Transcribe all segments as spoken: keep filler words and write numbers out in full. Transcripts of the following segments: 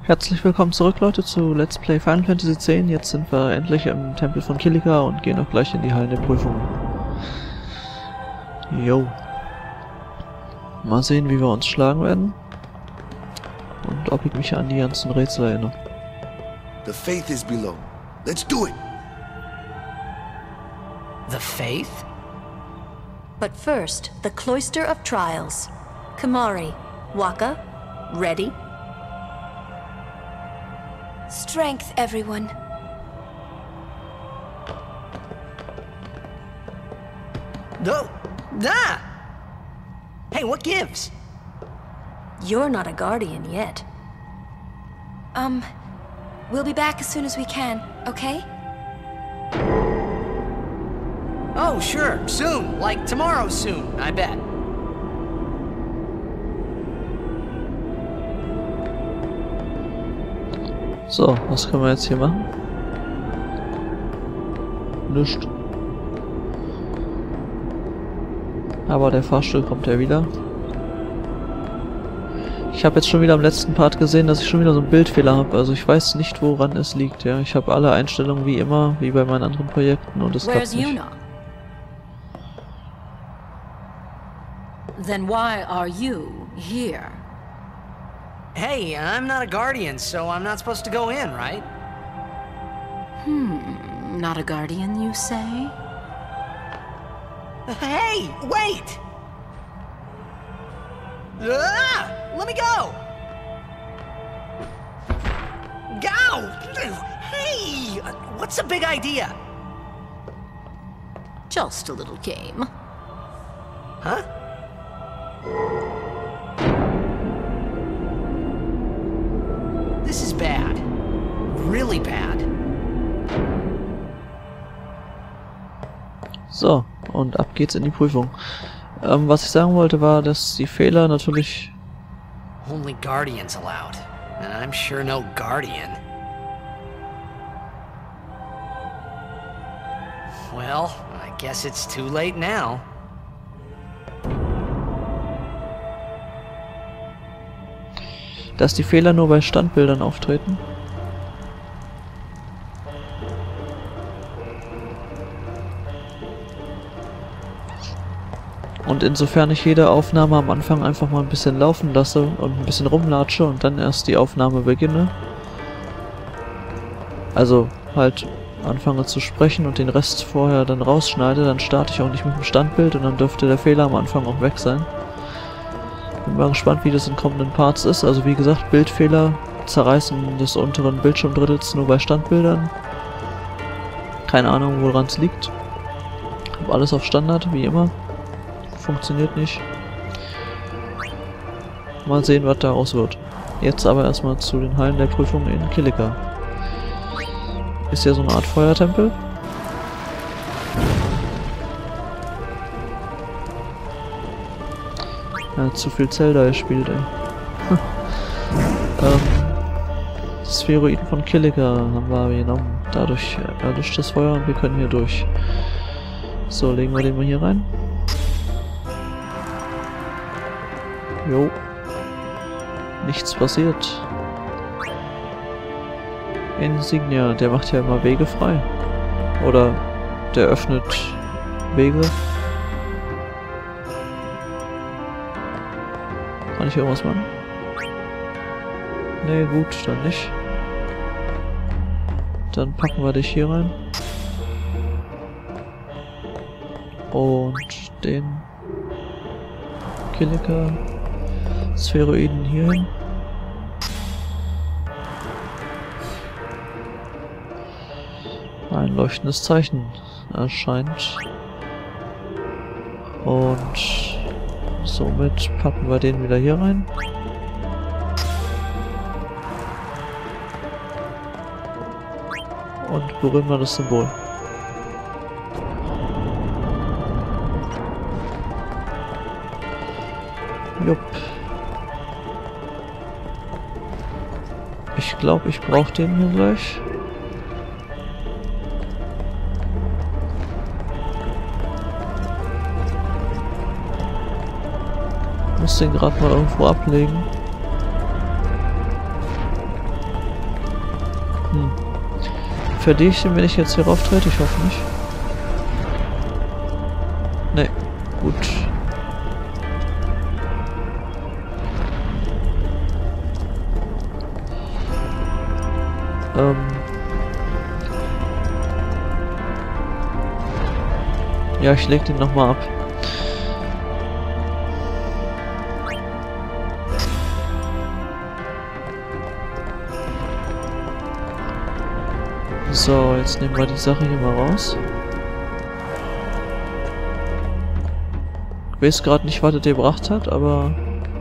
Herzlich willkommen zurück, Leute, zu Let's Play Final Fantasy X. Jetzt sind wir endlich im Tempel von Kilika und gehen auch gleich in die Hallen der Prüfung. Jo. Mal sehen, wie wir uns schlagen werden. Und ob ich mich an die ganzen Rätsel erinnere. The faith is below. Let's do it! The faith? But first, the Cloister of Trials. Kamari, Waka, ready? Strength, everyone. No! Ah! Hey, what gives? You're not a guardian yet. Um, we'll be back as soon as we can, okay? Oh, sure, soon. Like tomorrow soon, I bet. So, was können wir jetzt hier machen? Nichts. Aber der Fahrstuhl kommt ja wieder. Ich habe jetzt schon wieder am letzten Part gesehen, dass ich schon wieder so einen Bildfehler habe. Also ich weiß nicht, woran es liegt. Ja, ich habe alle Einstellungen wie immer, wie bei meinen anderen Projekten, und es klappt nicht. Yuna? Then why are you here? Hey, I'm not a guardian, so I'm not supposed to go in, right? Hmm, not a guardian, you say? Hey, wait! Ah! Let me go! Go! Hey! What's the big idea? Just a little game. Huh? This is bad. Really bad. So, und ab geht's in die Prüfung. Ähm, was ich sagen wollte war, dass die Fehler natürlich... Only guardians allowed. And I'm sure no guardian. Well, I guess it's too late now. Dass die Fehler nur bei Standbildern auftreten. Und insofern ich jede Aufnahme am Anfang einfach mal ein bisschen laufen lasse und ein bisschen rumlatsche und dann erst die Aufnahme beginne. Also halt anfange zu sprechen und den Rest vorher dann rausschneide, dann starte ich auch nicht mit dem Standbild und dann dürfte der Fehler am Anfang auch weg sein. Bin mal gespannt, wie das in kommenden Parts ist. Also wie gesagt, Bildfehler, Zerreißen des unteren Bildschirmdrittels nur bei Standbildern. Keine Ahnung, woran es liegt. Hab alles auf Standard, wie immer. Funktioniert nicht. Mal sehen, was daraus wird. Jetzt aber erstmal zu den Hallen der Prüfung in Kilika. Ist ja so eine Art Feuertempel. Ja, zu viel Zelda gespielt, ey. ähm, Spheroiden von Kilika haben wir genommen. Dadurch erlischt das Feuer und wir können hier durch. So, legen wir den mal hier rein. Jo. Nichts passiert. Insignia, der macht ja immer Wege frei. Oder der öffnet Wege. Kann ich irgendwas machen? Nee, gut, dann nicht. Dann packen wir dich hier rein. Und den Kilika Spheroiden hier hin. Ein leuchtendes Zeichen erscheint. Und somit packen wir den wieder hier rein. Und berühren wir das Symbol. Jupp. Ich glaube, ich brauche den hier gleich. muss den gerade mal irgendwo ablegen. Hm. Verliere ich den, wenn ich jetzt hier rauf trete? Ich hoffe nicht. Nee. Gut. Ähm. Ja, ich leg den nochmal ab. So, jetzt nehmen wir die Sache hier mal raus. Ich weiß gerade nicht, was er gebracht hat, aber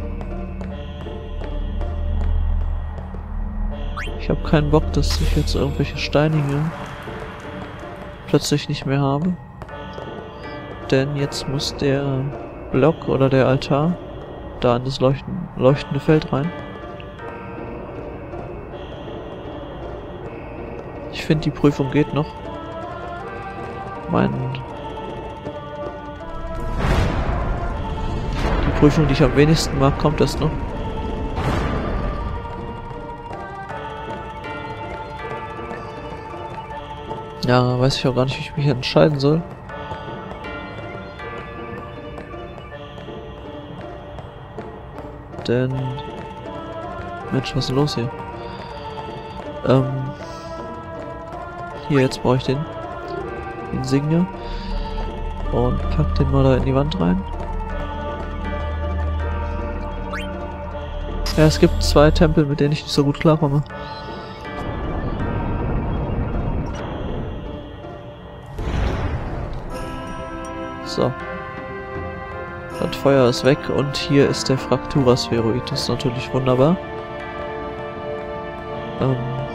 ich habe keinen Bock, dass ich jetzt irgendwelche Steine hier plötzlich nicht mehr habe. Denn jetzt muss der Block oder der Altar da in das leuchten, leuchtende Feld rein. Ich finde, die Prüfung geht noch. Mein... Die Prüfung, die ich am wenigsten mag, kommt erst noch. Ja, weiß ich auch gar nicht, wie ich mich entscheiden soll. Denn... Mensch, was ist los hier? Ähm... Hier, jetzt brauche ich den Insignia und pack den mal da in die Wand rein. Ja, es gibt zwei Tempel, mit denen ich nicht so gut klarkomme. So. Das Feuer ist weg und hier ist der Fraktura-Spheroid. Das ist natürlich wunderbar. Ähm...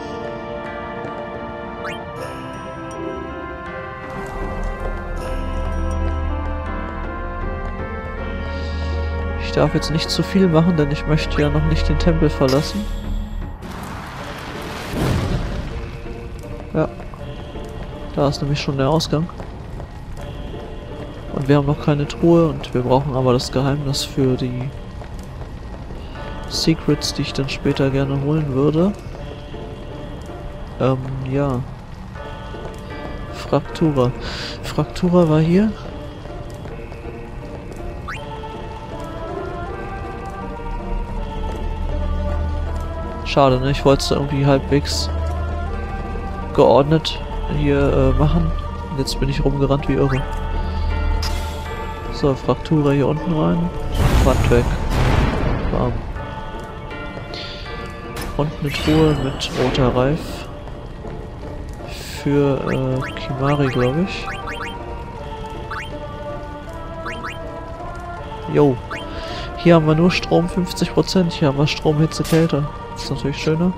Ich darf jetzt nicht zu viel machen, denn ich möchte ja noch nicht den Tempel verlassen. Ja. Da ist nämlich schon der Ausgang. Und wir haben noch keine Truhe und wir brauchen aber das Geheimnis für die Secrets, die ich dann später gerne holen würde. Ähm, ja. Fraktura. Fraktura war hier. Schade, ne? Ich wollte es irgendwie halbwegs geordnet hier äh, machen. Und jetzt bin ich rumgerannt wie irre. So, Fraktura hier unten rein. Wand weg. Bam. Und eine Truhe mit roter Reif. Für äh, Kimahri, glaube ich. Jo. Hier haben wir nur Strom fünfzig Prozent. Hier haben wir Strom, Hitze, Kälte. Das ist natürlich schöner.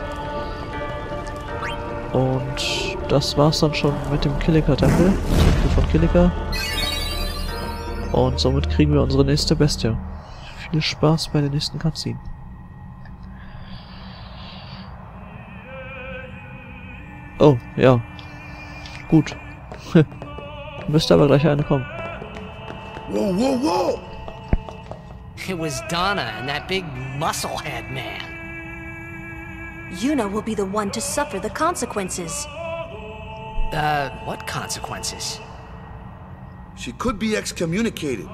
Und das war's dann schon mit dem Kilika-Tempel. Tempel von Kilika. Und somit kriegen wir unsere nächste Bestie. Viel Spaß bei der nächsten Cutscene. Oh, ja. Gut. Müsste aber gleich eine kommen. Whoa, whoa, whoa! It was Donna and that big musclehead man. Yuna will be the one to suffer the consequences. Uh, what consequences? She could be excommunicated.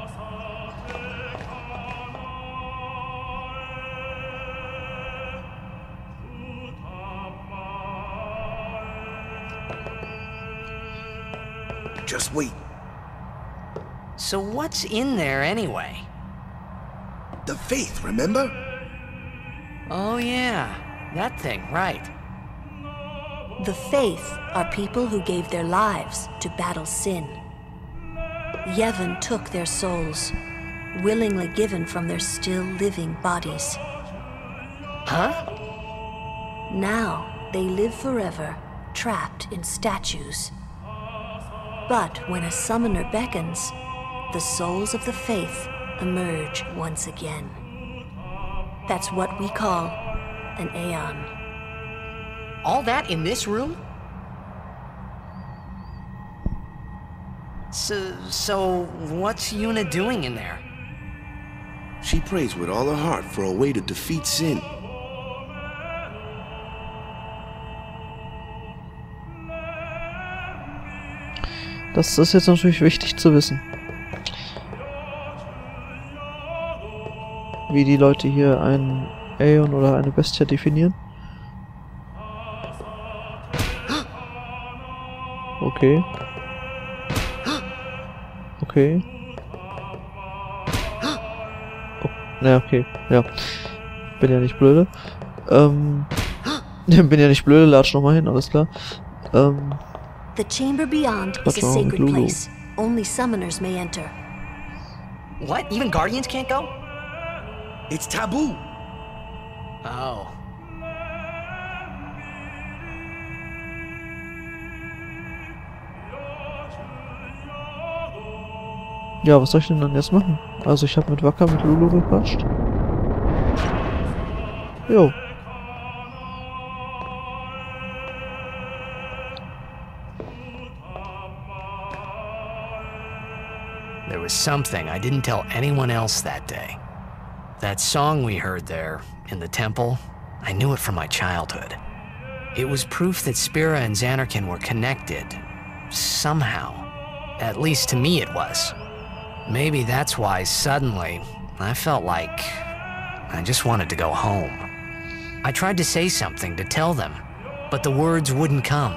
Just wait. So what's in there anyway? The faith, remember? Oh yeah, that thing, right. The Faith are people who gave their lives to battle sin. Yevon took their souls, willingly given from their still living bodies. Huh? Now they live forever, trapped in statues. But when a summoner beckons, the souls of the Faith emerge once again. That's what we call an Aeon. All that in this room? So, so what's Yuna doing in there? She prays with all her heart for a way to defeat sin. Das ist jetzt natürlich wichtig zu wissen. Wie die Leute hier einen Aeon oder eine Bestie definieren. Okay. Okay. Oh, na, okay. Ja. Bin ja nicht blöde. Ähm. Bin ja nicht blöde, latsch nochmal hin, alles klar. Ähm. The chamber beyond is a sacred place. Only summoners may enter. What? Even Guardians can't go? It's taboo. Oh. Ja, was soll ich denn dann jetzt machen? Also ich habe mit Wacker mit Lulu gequatscht. Jo. There was something I didn't tell anyone else that day. That song we heard there, in the temple, I knew it from my childhood. It was proof that Spira and Xanarkin were connected. Somehow. At least to me it was. Maybe that's why, suddenly, I felt like I just wanted to go home. I tried to say something to tell them, but the words wouldn't come.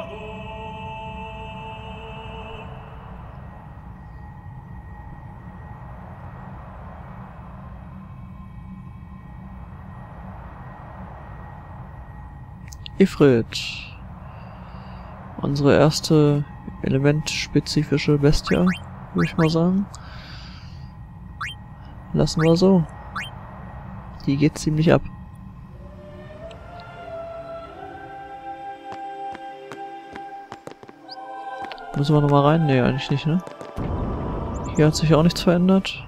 Ifrit. Unsere erste elementspezifische Bestie, würde ich mal sagen. Lassen wir so. Die geht ziemlich ab. Müssen wir nochmal rein? Ne, eigentlich nicht, ne? Hier hat sich auch nichts verändert.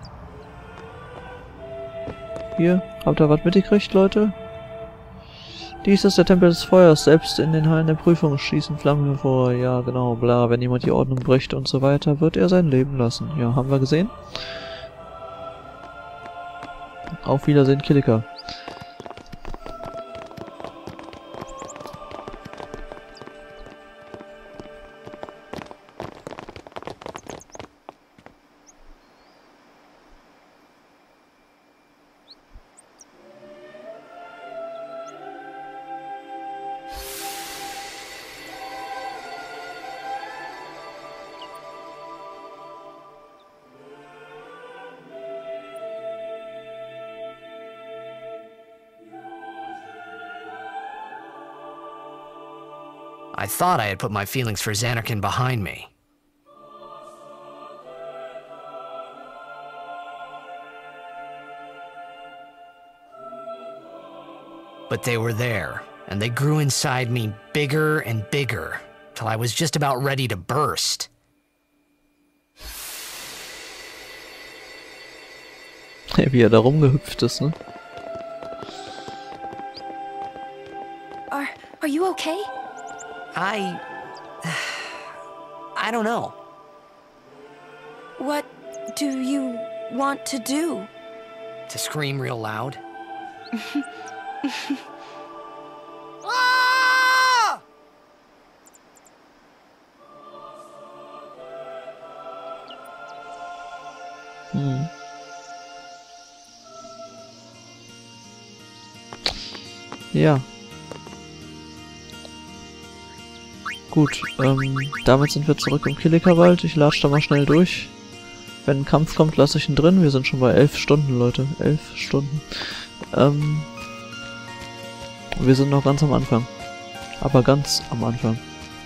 Hier, habt ihr was mitgekriegt, Leute? Dies ist der Tempel des Feuers. Selbst in den Hallen der Prüfung schießen Flammen hervor. Ja, genau, bla. Wenn jemand die Ordnung bricht und so weiter, wird er sein Leben lassen. Ja, haben wir gesehen. Auf Wiedersehen, Killiker. I thought I had put my feelings for Xanarkin behind me. But they were there, and they grew inside me bigger and bigger, till I was just about ready to burst. Wie er da rumgehüpft ist, ne? Are, are you okay? I... I don't know. What do you want to do? To scream real loud? Ah! Hm. Ja. Gut, ähm, damit sind wir zurück im Killikerwald. Ich latsch da mal schnell durch. Wenn ein Kampf kommt, lasse ich ihn drin. Wir sind schon bei elf Stunden, Leute. Elf Stunden. Ähm, wir sind noch ganz am Anfang. Aber ganz am Anfang.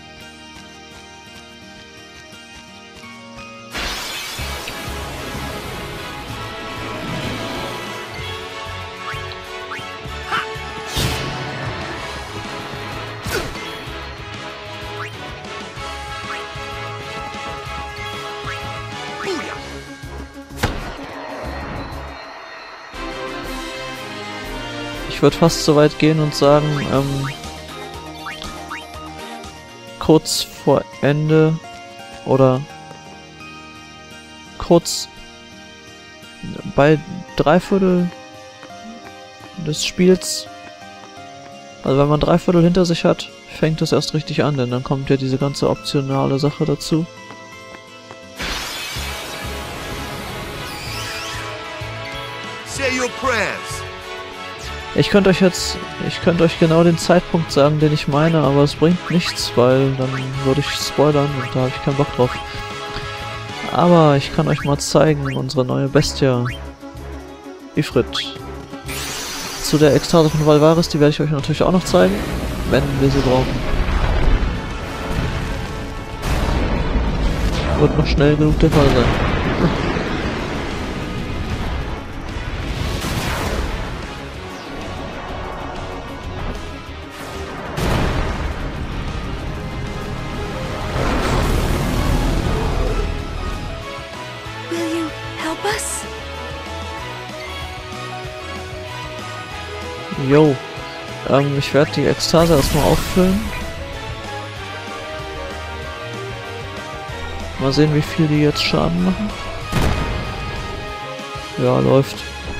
Ich würde fast so weit gehen und sagen, ähm, kurz vor Ende oder kurz bei Dreiviertel des Spiels, also wenn man Dreiviertel hinter sich hat, fängt es erst richtig an, denn dann kommt ja diese ganze optionale Sache dazu. prayers. Ich könnte euch jetzt, ich könnte euch genau den Zeitpunkt sagen, den ich meine, aber es bringt nichts, weil dann würde ich spoilern und da habe ich keinen Bock drauf. Aber ich kann euch mal zeigen, unsere neue Bestie, Ifrit. Zu der Ekstase von Valvaris, die werde ich euch natürlich auch noch zeigen, wenn wir sie brauchen. Wird noch schnell genug der Fall sein. Jo, ähm, ich werde die Ekstase erstmal auffüllen. Mal sehen, wie viel die jetzt Schaden machen. Ja, läuft.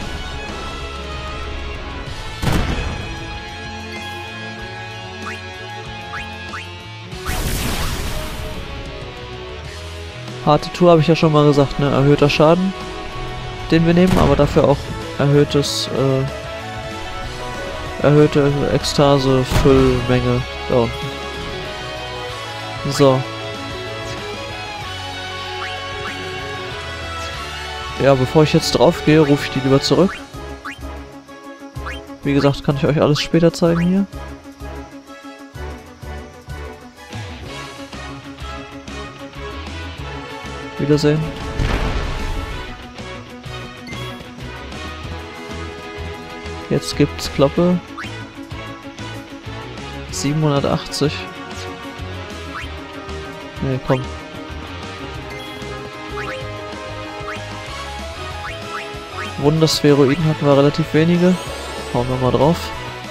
Harte Tour habe ich ja schon mal gesagt, ne? Erhöhter Schaden, den wir nehmen, aber dafür auch erhöhtes, äh, erhöhte Ekstase, Füllmenge da unten. So. Ja, bevor ich jetzt drauf gehe, rufe ich die lieber zurück. Wie gesagt, kann ich euch alles später zeigen hier. Wiedersehen. Jetzt gibt's Kloppe. siebenhundertachtzig. Ne, komm. Wunderspheroiden hatten wir relativ wenige. Hauen wir mal drauf.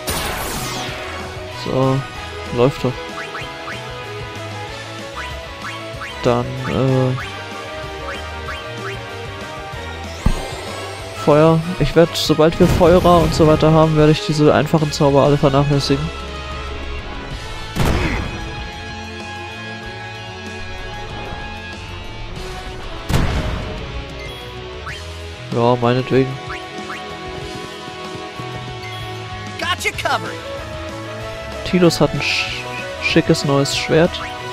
So, läuft doch. Dann, äh... Feuer. Ich werde, sobald wir Feuerer und so weiter haben, werde ich diese einfachen Zauber alle vernachlässigen. Ja, meinetwegen. Tidus hat ein sch schickes neues Schwert.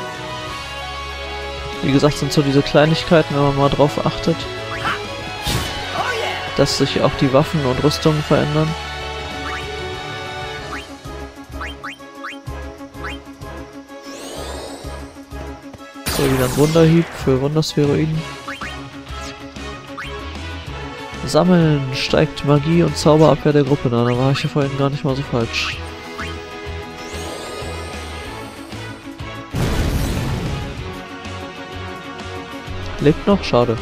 Wie gesagt, sind so diese Kleinigkeiten, wenn man mal drauf achtet, dass sich auch die Waffen und Rüstungen verändern. So, wieder ein Wunderhieb für Wunderspheroiden. Sammeln steigt Magie und Zauberabwehr der Gruppe. Na, da war ich ja vorhin gar nicht mal so falsch. Lebt noch? Schade.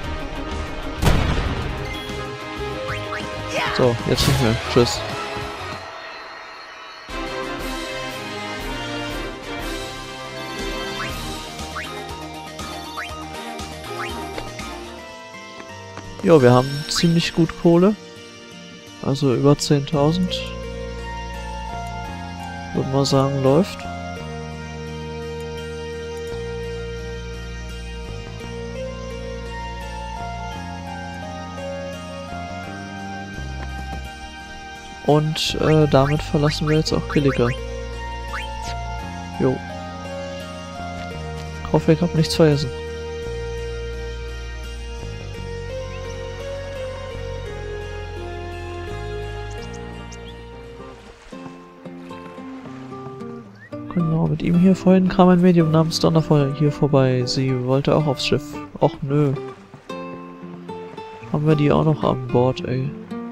So, jetzt nicht mehr. Tschüss. Jo, wir haben ziemlich gut Kohle. Also über zehntausend. Würde mal sagen, läuft. Und äh, damit verlassen wir jetzt auch Kilika. Jo. Hoffe, ich habe nichts vergessen. Genau, mit ihm hier vorhin kam ein Medium namens Donnerfeuer hier vorbei. Sie wollte auch aufs Schiff. Och nö. Haben wir die auch noch an Bord, ey.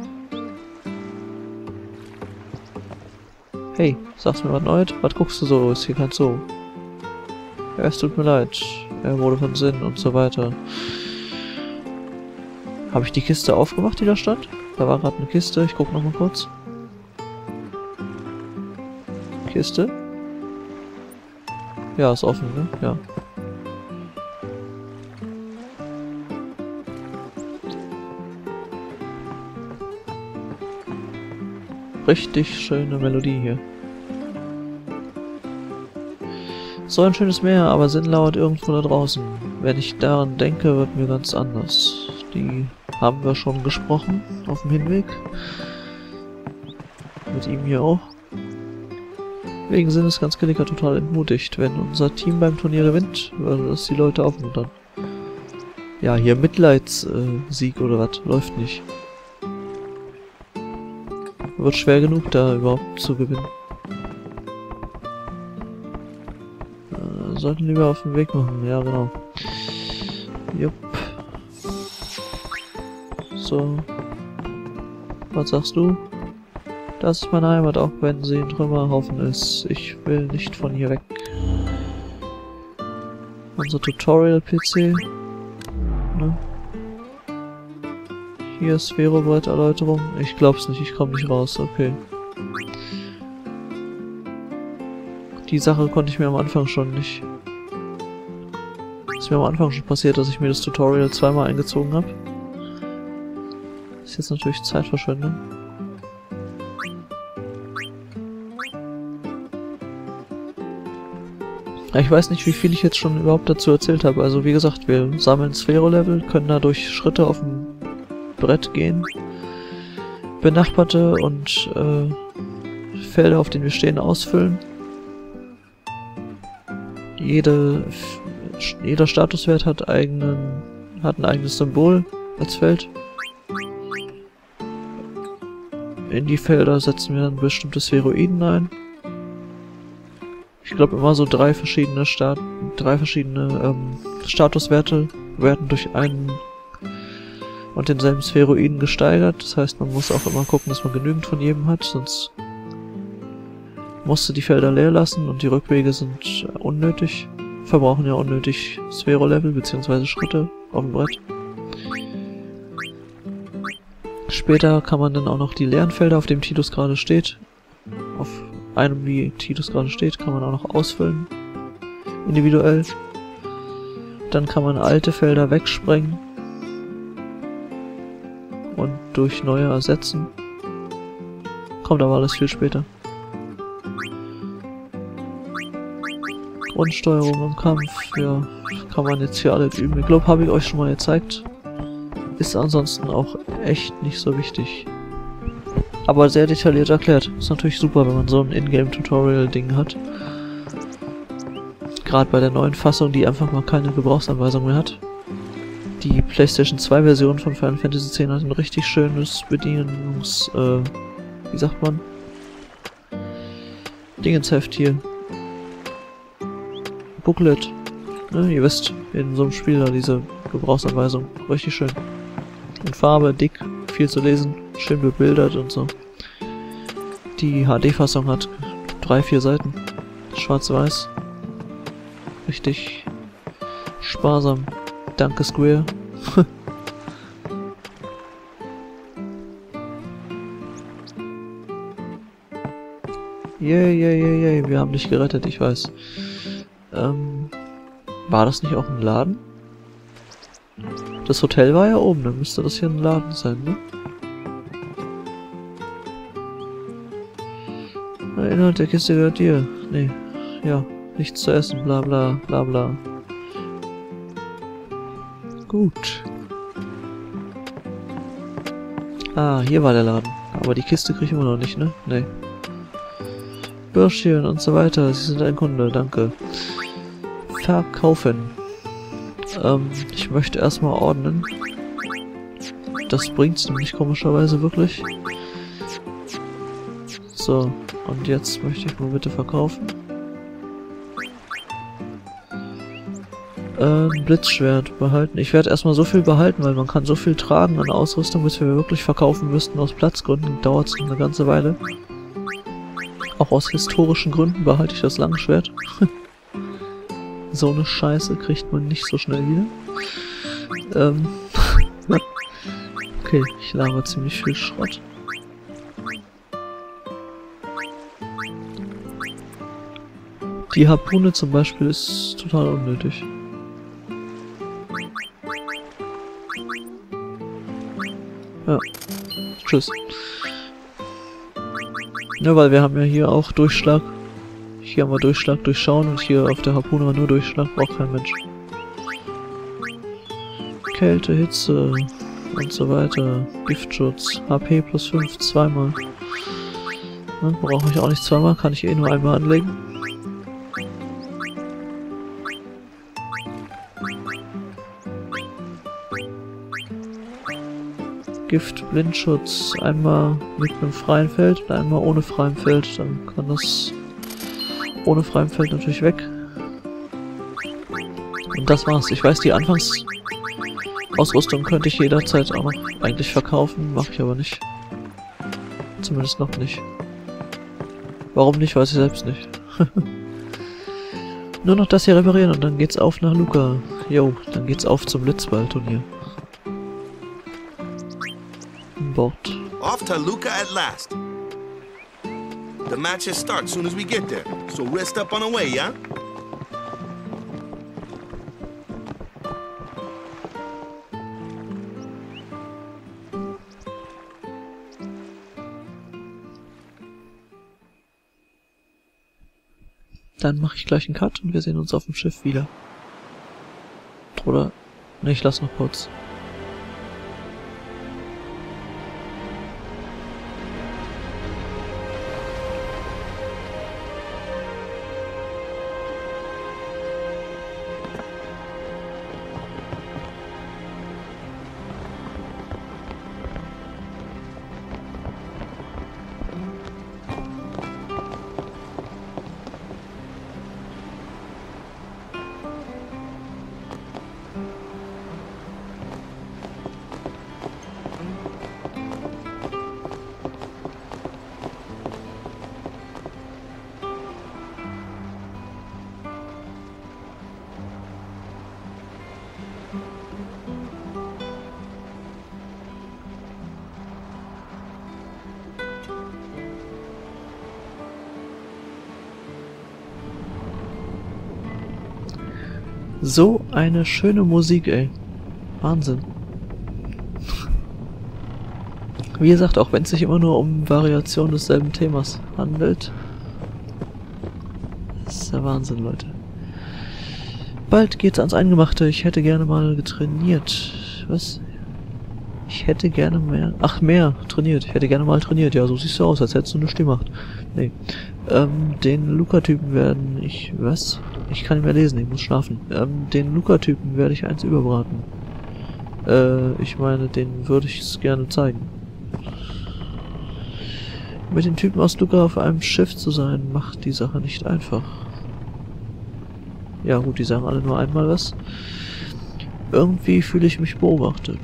Hey, sag's mir was Neues? Was guckst du so? Ist hier kein Zoo. Ja, es tut mir leid. Er wurde von Sinn und so weiter. Habe ich die Kiste aufgemacht, die da stand? Da war gerade eine Kiste. Ich guck noch mal kurz. Kiste? Ja, ist offen, ne? Ja. Richtig schöne Melodie hier. So ein schönes Meer, aber Sinn lauert irgendwo da draußen. Wenn ich daran denke, wird mir ganz anders. Die haben wir schon gesprochen auf dem Hinweg. Mit ihm hier auch. Wegen Sinn ist ganz Killiker total entmutigt. Wenn unser Team beim Turnier gewinnt, würde das die Leute aufmuntern. Ja, hier Mitleidssieg äh, oder was, läuft nicht. Wird schwer genug, da überhaupt zu gewinnen. Äh, sollten lieber auf den Weg machen, ja genau. Jupp. So. Was sagst du? Das ist meine Heimat, auch wenn sie ein Trümmerhaufen ist. Ich will nicht von hier weg. Unser Tutorial-P C. Ne? Hier ist Sphärobrett-Erläuterung. Ich glaub's nicht, ich komme nicht raus. Okay. Die Sache konnte ich mir am Anfang schon nicht... Ist mir am Anfang schon passiert, dass ich mir das Tutorial zweimal eingezogen habe. Ist jetzt natürlich Zeitverschwendung. Ich weiß nicht, wie viel ich jetzt schon überhaupt dazu erzählt habe. Also wie gesagt, wir sammeln Sphäro-Level, können dadurch Schritte auf dem Brett gehen, benachbarte und äh, Felder, auf denen wir stehen, ausfüllen. Jede, jeder Statuswert hat, eigenen, hat ein eigenes Symbol als Feld. In die Felder setzen wir dann bestimmte Spheroiden ein. Ich glaube immer so drei verschiedene Stat drei verschiedene ähm, Statuswerte werden durch einen und denselben Spheroiden gesteigert. Das heißt, man muss auch immer gucken, dass man genügend von jedem hat, sonst musst du die Felder leer lassen und die Rückwege sind unnötig. Verbrauchen ja unnötig Sphäro-Level bzw. Schritte auf dem Brett. Später kann man dann auch noch die leeren Felder, auf dem Tidus gerade steht, auf einem, wie Tidus gerade steht, kann man auch noch ausfüllen. Individuell. Dann kann man alte Felder wegsprengen und durch neue ersetzen. Kommt aber alles viel später. Grundsteuerung im Kampf, ja, kann man jetzt hier alle üben. Ich glaube, habe ich euch schon mal gezeigt. Ist ansonsten auch echt nicht so wichtig. Aber sehr detailliert erklärt. Ist natürlich super, wenn man so ein Ingame-Tutorial-Ding hat. Gerade bei der neuen Fassung, die einfach mal keine Gebrauchsanweisung mehr hat. Die PlayStation zwei Version von Final Fantasy X hat ein richtig schönes Bedienungs... Äh, wie sagt man? Dingensheft hier. Booklet. Ne, ihr wisst, in so einem Spiel da diese Gebrauchsanweisung. Richtig schön. In Farbe, dick, viel zu lesen, schön bebildert und so. Die H D-Fassung hat drei, vier Seiten. Schwarz-Weiß. Richtig sparsam. Danke Square. Yay, yay, yay, yay, wir haben dich gerettet, ich weiß. Ähm, war das nicht auch ein Laden? Das Hotel war ja oben, dann müsste das hier ein Laden sein, ne? Der Inhalt der Kiste gehört dir. Nee, ja, nichts zu essen, bla bla, bla bla. Gut. Ah, hier war der Laden. Aber die Kiste kriege ich immer noch nicht, ne? Nee. Bürschchen und so weiter, Sie sind ein Kunde, danke. Verkaufen. Ähm, ich möchte erstmal ordnen. Das bringt's nämlich komischerweise wirklich. So, und jetzt möchte ich mal bitte verkaufen. Äh, ein Blitzschwert behalten. Ich werde erstmal so viel behalten, weil man kann so viel tragen an Ausrüstung, bis wir wirklich verkaufen müssten. Aus Platzgründen dauert es eine ganze Weile. Auch aus historischen Gründen behalte ich das Langschwert. So eine Scheiße kriegt man nicht so schnell wieder. Ähm. Okay, ich laber ziemlich viel Schrott. Die Harpune zum Beispiel ist total unnötig. Ja. Tschüss. Ja, weil wir haben ja hier auch Durchschlag. Hier haben wir Durchschlag, Durchschauen und hier auf der Harpune haben wir nur Durchschlag, braucht kein Mensch. Kälte, Hitze, und so weiter. Giftschutz, H P plus fünf, zweimal. Ne, brauche ich auch nicht zweimal, kann ich eh nur einmal anlegen. Gift, Blindschutz, einmal mit einem freien Feld und einmal ohne freiem Feld. Dann kann das ohne freiem Feld natürlich weg. Und das war's. Ich weiß, die Anfangsausrüstung könnte ich jederzeit auch noch eigentlich verkaufen, mache ich aber nicht. Zumindest noch nicht. Warum nicht, weiß ich selbst nicht. Nur noch das hier reparieren und dann geht's auf nach Luca. Jo, dann geht's auf zum Blitzball-Turnier. Bord. Off to Luca at last. The matches start soon as we get there, so rest up on the way, yeah? Dann mache ich gleich einen Cut und wir sehen uns auf dem Schiff wieder. Oder? Ne, ich lass noch kurz. So eine schöne Musik, ey. Wahnsinn. Wie gesagt, auch wenn es sich immer nur um Variation desselben Themas handelt. Das ist der Wahnsinn, Leute. Bald geht's ans Eingemachte. Ich hätte gerne mal getrainiert. Was? Ich hätte gerne mehr... Ach, mehr trainiert. Ich hätte gerne mal trainiert. Ja, so siehst du aus, als hättest du nichts gemacht. Nee. Ähm, den Luca-Typen werden ich... Was? Ich kann nicht mehr lesen, ich muss schlafen. Ähm, den Luca-Typen werde ich eins überbraten. Äh, ich meine, den würde ich es gerne zeigen. Mit den Typen aus Luca auf einem Schiff zu sein, macht die Sache nicht einfach. Ja gut, die sagen alle nur einmal was. Irgendwie fühle ich mich beobachtet.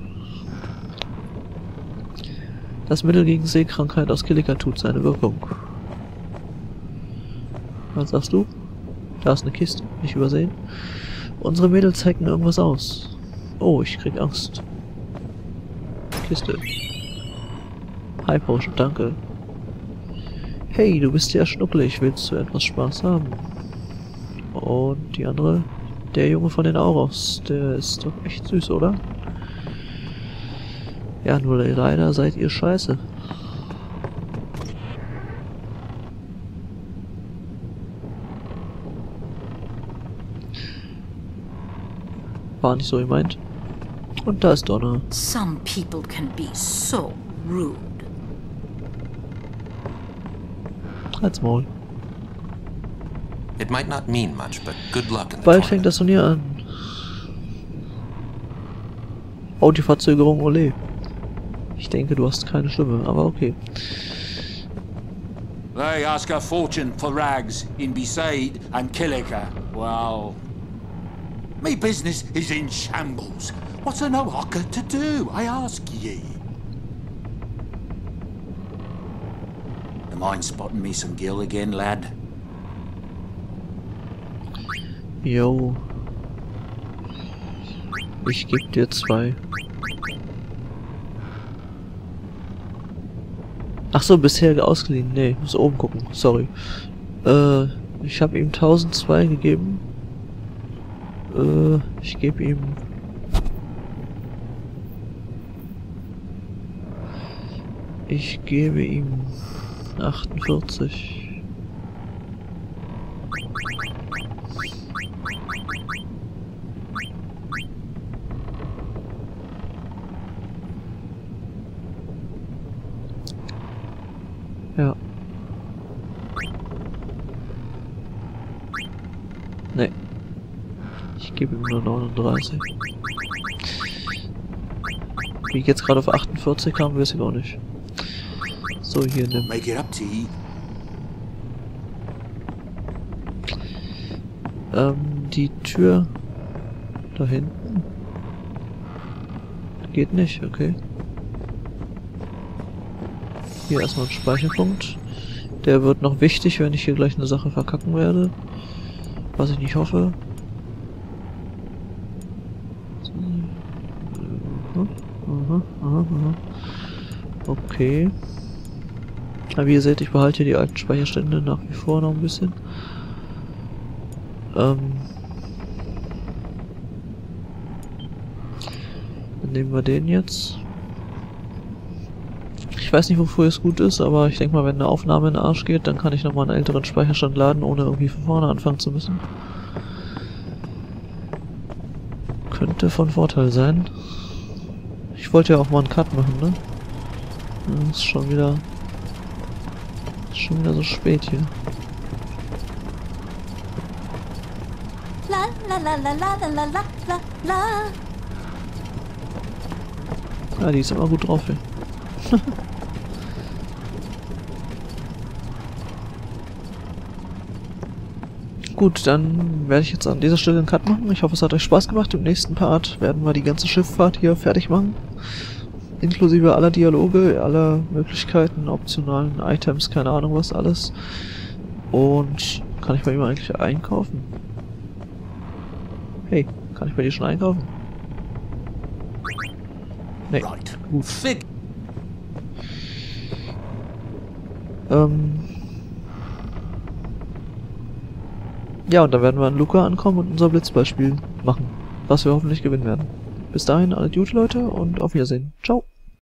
Das Mittel gegen Seekrankheit aus Kilika tut seine Wirkung. Was sagst du? Da ist eine Kiste, nicht übersehen. Unsere Mädels hacken irgendwas aus. Oh, ich krieg Angst. Kiste. High Potion, danke. Hey, du bist ja schnuckelig, willst du etwas Spaß haben? Und die andere? Der Junge von den Auros, der ist doch echt süß, oder? Ja, nur leider seid ihr scheiße. War nicht so gemeint. Und da ist Donna. Some people can be so rude. Halt's Maul. It might not mean much, but good luck in the Bald fängt das Turnier an. Oh, die Verzögerung, ole. Ich denke, du hast keine Stimme, aber okay. They ask a fortune for rags in Besaid and Kilika. Well, me business is in shambles. What's a no-hocker to do, I ask ye? Am I spotting me some gill again, lad? Yo. Ich geb dir zwei. Ach so, bisher ausgeliehen. Nee, muss oben gucken. Sorry. Äh, ich habe ihm tausendzwei gegeben. Äh, ich gebe ihm... Ich gebe ihm achtundvierzig. Nee. Ich gebe ihm nur neununddreißig. Wie ich jetzt gerade auf achtundvierzig kam, weiß ich auch nicht. So, hier nimm. Make it up to you. Ähm, die Tür da hinten geht nicht, okay. Hier erstmal ein Speicherpunkt. Der wird noch wichtig, wenn ich hier gleich eine Sache verkacken werde. Was ich nicht hoffe. Aha, aha, aha. Okay. Aber wie ihr seht, ich behalte hier die alten Speicherstände nach wie vor noch ein bisschen. Ähm. Dann nehmen wir den jetzt. Ich weiß nicht, wofür es gut ist, aber ich denke mal, wenn eine Aufnahme in den Arsch geht, dann kann ich nochmal einen älteren Speicherstand laden, ohne irgendwie von vorne anfangen zu müssen. Könnte von Vorteil sein. Ich wollte ja auch mal einen Cut machen, ne? Das ist schon wieder... Ist schon wieder so spät hier. La la la la la la la la la. Ja, die ist immer gut drauf hier. Gut, dann werde ich jetzt an dieser Stelle einen Cut machen. Ich hoffe, es hat euch Spaß gemacht. Im nächsten Part werden wir die ganze Schifffahrt hier fertig machen. Inklusive aller Dialoge, aller Möglichkeiten, optionalen Items, keine Ahnung was alles. Und kann ich bei ihm eigentlich einkaufen? Hey, kann ich bei dir schon einkaufen? Nee, gut. Ähm... Ja, und dann werden wir an Luca ankommen und unser Blitzballspiel machen, was wir hoffentlich gewinnen werden. Bis dahin, alle Dude, Leute, und auf Wiedersehen. Ciao.